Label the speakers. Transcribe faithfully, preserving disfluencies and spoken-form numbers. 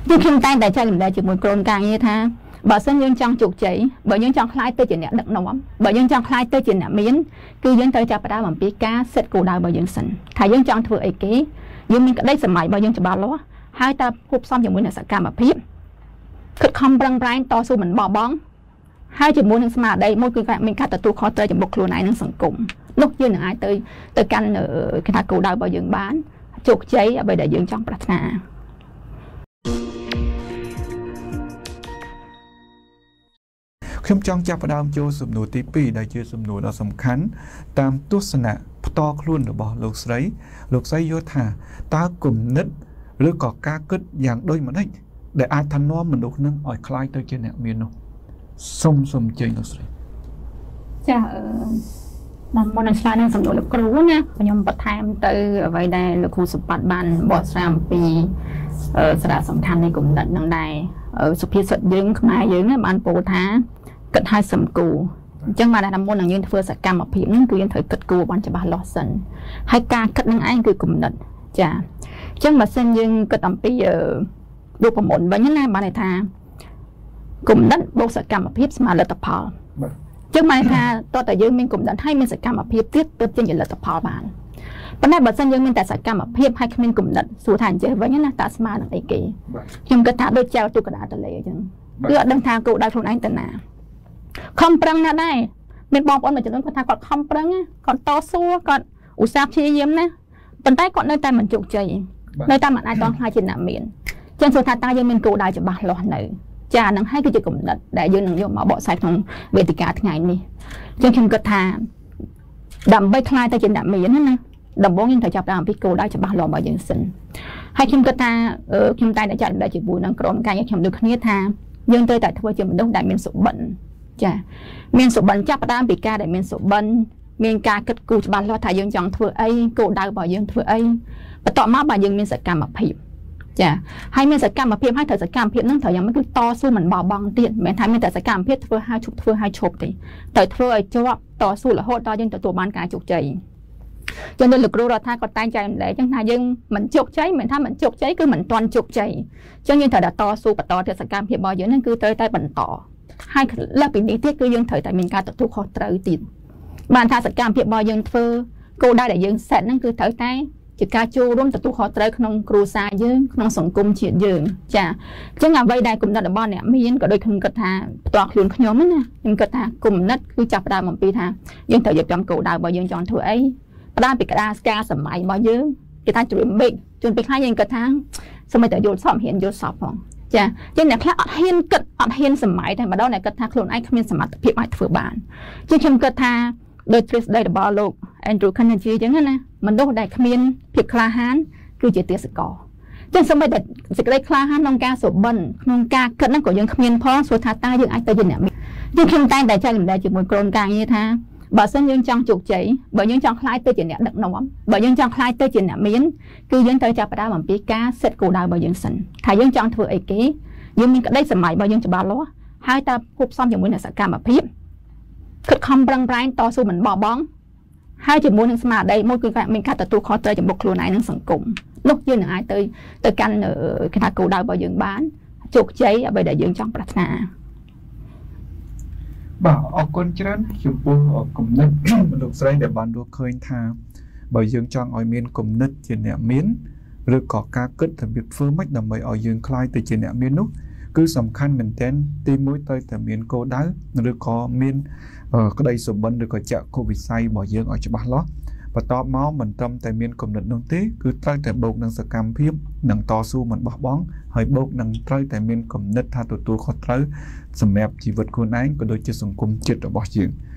Speaker 1: nhưng khi tay đại trai đại chỉ một con càng như tha bảo sân dương trong trục cháy bởi những trong khai tới chuyện nè đặng nóng bởi những trong khai tới chuyện nè miến cứ dân tới chập đá bằng pi cá set cổ đào bởi những sân thay dân trong thừa ấy ký nhưng mình đây sớm mãi bởi những chập bà lúa hai ta hụp xong những mũi là sẽ cam mà phím khất không băng băng to su mình bỏ bóng hai chỉ muốn những mà đây mỗi cái bạn mình cắt từ tu khó tới chỉ một luôn này nó sẵn cùng lúc như là ai tới tới căn ở cái thằng cổ đào bởi những bán trục cháy ở bởi đại dương trong bát nà
Speaker 2: ខ្ញុំចង់ចាប់ផ្ដើមចូលសំណួរទីពីរដែលជាសំណួរដ៏សំខាន់តាមទស្សនៈផ្ទាល់ខ្លួនរបស់លោកស្រីលោកស្រីយល់ថាតើគំនិតឬក៏ការគិតយ៉ាងដូចម្ដេចដែលអាចថែនាំមនុស្សនឹងឲ្យคล้ายទៅជាអ្នកមាននោះសូមសូមជើញលោកស្រី
Speaker 1: ចាតាមមុននឹងឆ្លើយនឹងសំណួរលោកគ្រូណាខ្ញុំបន្ថែមទៅអ្វីដែលលោកគ្រូសម្បត្តិបានបកស្រាយអំពីសារៈសំខាន់នៃគំនិតនឹងដែរសុភាសិតយើងខ្មែរយើងបានពោលថាគិតឲ្យសំគូអញ្ចឹងបានថាមុននឹងយើងធ្វើសកម្មភាពហ្នឹងគឺយើងត្រូវគិតគូរបានច្បាស់លាស់សិនហើយការគិតនឹងឯងគឺគំនិតចាអញ្ចឹងបើសិនយើងគិតអំពីរូបមន្តវិញណាបានន័យថាគំនិតបូកសកម្មភាពស្មើលទ្ធផលអញ្ចឹងបានថាតើតើយើងមានគំនិតហើយមានសកម្មភាពទៀតទើបចេញជាលទ្ធផលបានប៉ុន្តែបើសិនយើងមានតែសកម្មភាពហើយគ្មានគំនិតសួរថាអញ្ចឹងវិញណាតើស្មើនឹងអីគេខ្ញុំគិតថាដូចចៅទូកណ្ដាលទលេអញ្ចឹងគឺអត់ដឹងថាគោលដៅខ្លួនឯងទៅណាខំប្រឹងណាស់ដែរមានបងប្អូនមួយចំនួនគាត់ថាគាត់ខំប្រឹងគាត់តស៊ូគាត់ឧស្សាហ៍ព្យាយាមណាប៉ុន្តែគាត់នៅតែមិនជោគជ័យនៅតែមិនអាចតខ្លាចជាអ្នកមានអញ្ចឹងសួរថាតើយើងមានគោលដៅច្បាស់លាស់នៅចាហ្នឹងហើយគឺជាគំនិតដែលយើងនឹងយកមកបកស្រាយក្នុងវេទិកាថ្ងៃនេះអញ្ចឹងខ្ញុំគិតថាដើម្បីខ្លាចទៅជាអ្នកមានណាដំបូងយើងត្រូវចាប់តាមពីគោលដៅច្បាស់លាស់របស់យើងសិនហើយខ្ញុំគិតថាខ្ញុំតែតែចាត់ដែលជាមួយនឹងក្រុមការងារខ្ញុំដូចគ្នាថាយើងត្រូវតែធ្វើជាមនុស្សដែលមានសុបិនចាមានសុបិនចាប់តាមពីការដែលមានសុបិនមានការគិតគូរច្បាស់លាស់ថាយើងចង់ធ្វើអីគោលដៅរបស់យើងធ្វើអីបន្ទាប់មកបើយើងមានសកម្មភាពចាហើយមានសកម្មភាពហើយត្រូវសកម្មភាពហ្នឹងត្រូវយ៉ាងម៉េចគឺតស៊ូមិនបោះបង់ទៀតមិនមែនថាមានតែសកម្មភាពធ្វើហើយឈប់ធ្វើហើយឈប់ទេត្រូវធ្វើឲ្យជាប់តស៊ូរហូតដល់យើងទទួលបានការជោគជ័យចឹងលោកគ្រូរដ្ឋាគាត់តែងចែកម្លែកចឹងថាយើងមិនជោគជ័យមិនថាមិនជោគជ័យគឺមិនទាន់ជោគជ័យចឹងយើងត្រូវតែតស៊ូបន្តទៅសកម្មភាពរបស់យើងហ្នឹងគឺត្រូវតែបន្តហើយលើសពីនេះទៀតគឺយើងត្រូវតែមានការទទួលខុសត្រូវទៀតបានថាសកម្មភាពរបស់យើងធ្វើគោលដៅដែលយើងសេតហ្នឹងគឺត្រូវតែជាការចូលរួមទទួលខុសត្រូវក្នុងគ្រួសារយើងក្នុងសង្គមជាតិយើងចាអញ្ចឹងអ្វីដែលគំនិតរបស់អ្នកមានក៏ដូចខ្ញុំគិតថាផ្ទាល់ខ្លួនខ្ញុំណាខ្ញុំគិតថាគំនិតគឺចាប់ផ្ដើមអំពីថាយើងត្រូវរៀបចំគោលដៅរបស់យើងចង់ធ្វើអីផ្ដើមពីក្តារស្កាសម័យរបស់យើងគេថាជួយមេឃជួនពេលខ្លះយើងគិតថាសម័យតែយល់សពហ៊ានយល់សពផងចាអញ្ចឹងអ្នកខ្លះអត់ហ៊ានគិតអត់ហ៊ានសម័យតែម្ដងអ្នកគិតថាខ្លួនឯងគ្មានសមត្ថភាពអាចធ្វើបានអញ្ចឹងខ្ញុំគិតថាដោយទ្រឹស្ដីរបស់លោក Andrew Carnegie អញ្ចឹងណាមនុស្សដែលគ្មានភាពក្លាហានគឺជាទាសករអញ្ចឹងសូម្បីតែសេចក្តីក្លាហានក្នុងការសុបិនក្នុងការគិតហ្នឹងក៏យើងគ្មានផងសួរថាតើយើងអាចទៅជាអ្នកមានយើងខ្ញុំតែងតែចែកម្លែកជាមួយក្រុមការងារថាបើសិនយើងចង់ជោគជ័យបើយើងចង់ខ្លាយទៅជាអ្នកដឹកនាំបើយើងចង់ខ្លាយទៅជាអ្នកមានគឺយើងត្រូវចាប់ផ្ដើមអំពីការសេតគោលដៅរបស់យើងសិនថាយើងចង់ធ្វើអីគេយើងមានក្តីសម័យរបស់យើងច្បាស់លាស់ហើយតើគួបផ្សំជាមួយនឹងសកម្មភាពខិតខំប្រឹងប្រែងតស៊ូមិនបោះបង់ហើយជាមួយនឹងស្មារតីមួយគឺមានការទទួលខុសត្រូវចំពោះខ្លួនឯងនិងសង្គមនោះយើងនឹងអាចទៅទៅកាន់គេថាគោលដៅរបស់យើងបានជោគជ័យអ្វីដែលយើងចង់ប្រាថ្នា
Speaker 2: បាទអរគុណច្រើនចំពោះគំនិតលោកស្រីដែលបានរកឃើញថាបើយើងចង់ឲ្យមានគំនិតជាអ្នកមានឬក៏ការគិតរបៀបធ្វើម៉េចដើម្បីឲ្យយើងក្លាយទៅជាអ្នកមាននោះគឺសំខាន់មែនទែនទីមួយត្រូវតែមានគោលដៅឬក៏មានក្តីសុបិនឬក៏ចក្ខុវិស័យរបស់យើងឲ្យច្បាស់លាស់បន្ទាប់មកមិនត្រឹមតែមានគំនិតនោះទេគឺត្រូវតែបូកនឹងសកម្មភាពនិងតស៊ូមិនបោះបង់ហើយបូកនឹងត្រូវតែមានគំនិតថាទទួលខុសត្រូវសម្រាប់ជីវិតខ្លួនឯងក៏ដូចជាសង្គមជាតិរបស់យើង